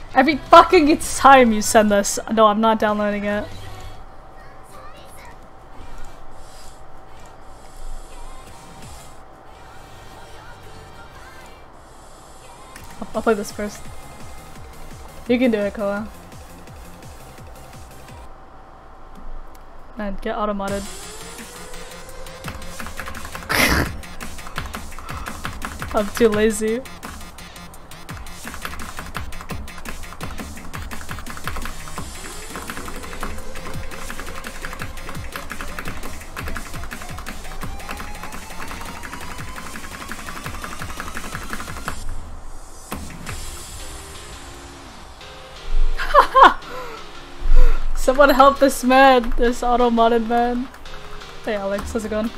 Every fucking time you send this. No, I'm not downloading it. I'll play this first. You can do it, Koa. Man, get auto-modded. I'm too lazy. Someone help this man, this auto-modded man. Hey Alex, how's it going?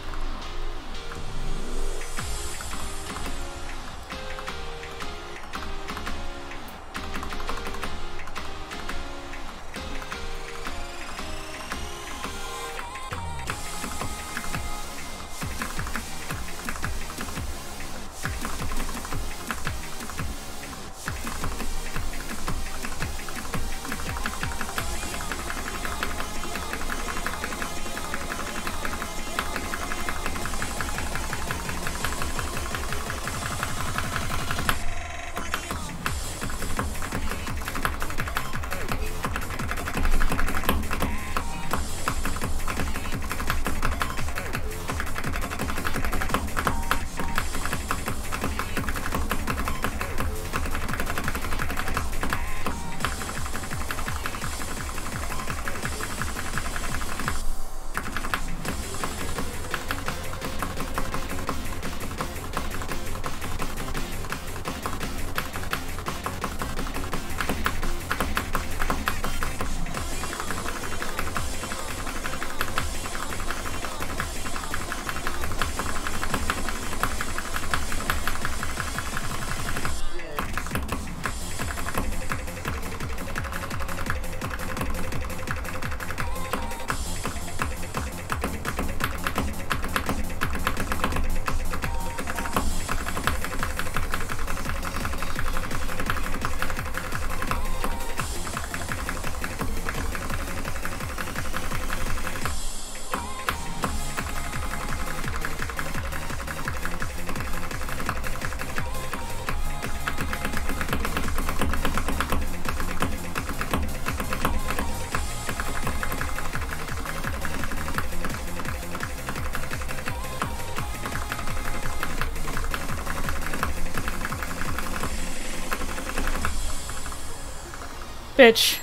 Bitch.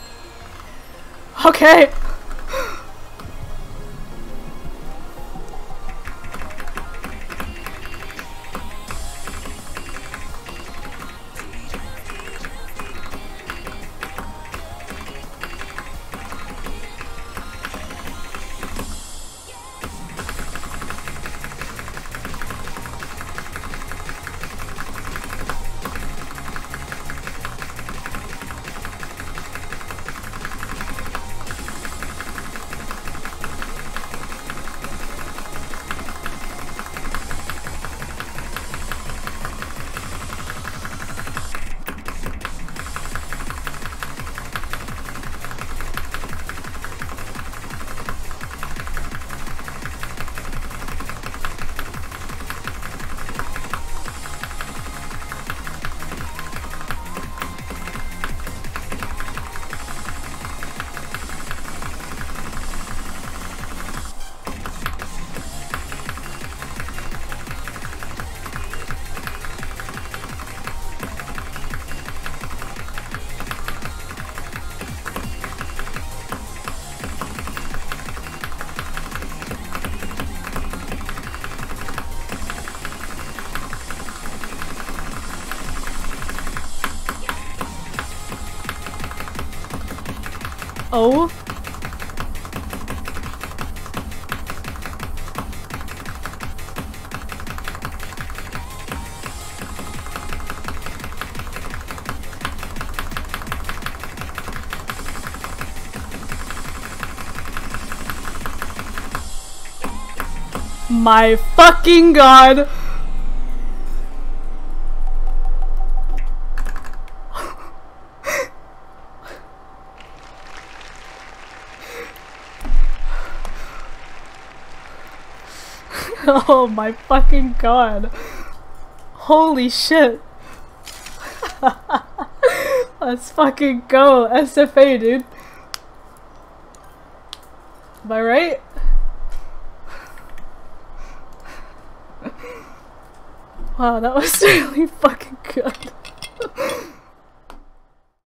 Okay. Oh. My fucking god. Oh my fucking god. Holy shit. Let's fucking go. SFA, dude. Am I right? Wow, that was really fucking good.